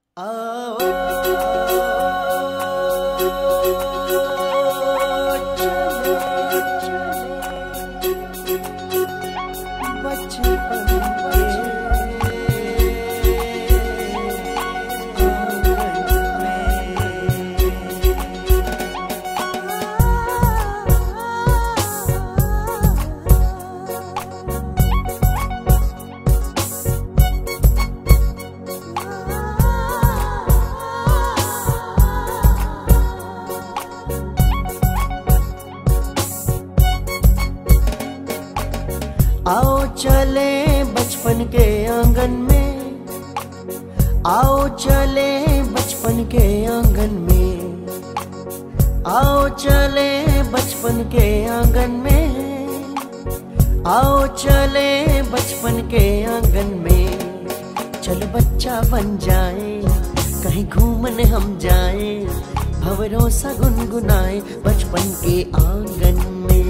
आओ चले बचपन के आंगन में, आओ चले बचपन के आंगन में, आओ चले बचपन के आंगन में, आओ चले बचपन के आंगन में। चल बच्चा बन जाए, कहीं घूमने हम जाए, भंवरों सा गुनगुनाए बचपन के आंगन में।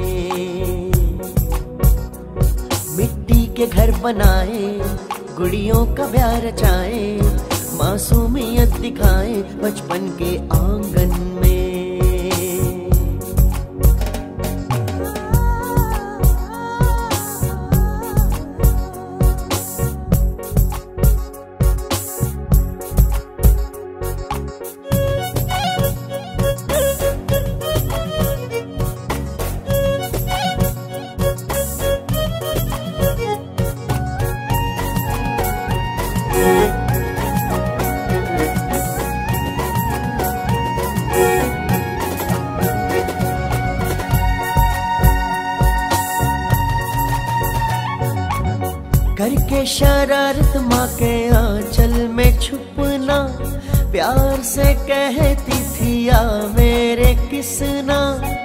मिट्टी के घर बनाए, गुड़ियों का प्यार रचाए, मासूमियत दिखाए बचपन के आंगन में। करके शरारत माँ के आंचल में छुपना, प्यार से कहती थी या मेरे किसना।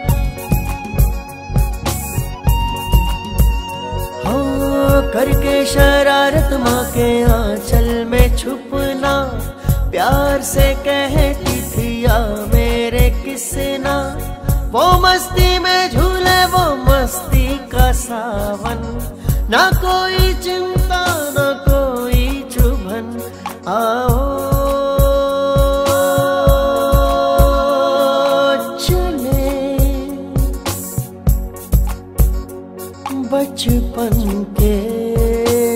हो करके शरारत माँ के आंचल में छुपना, प्यार से कहती थी या मेरे किसना। वो मस्ती में झूले वो मस्ती का सावन, ना कोई चिंता ना कोई चुभन। आओ चले बचपन के